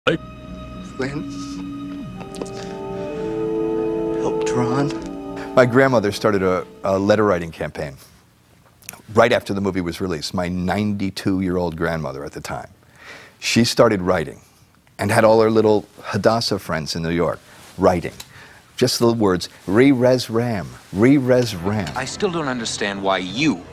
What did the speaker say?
Flynn? Help Ron? My grandmother started a letter writing campaign right after the movie was released. My 92-year-old grandmother at the time. She started writing and had all her little Hadassah friends in New York writing. Just the words, Rerezz Ram, Rerezz Ram. I still don't understand why you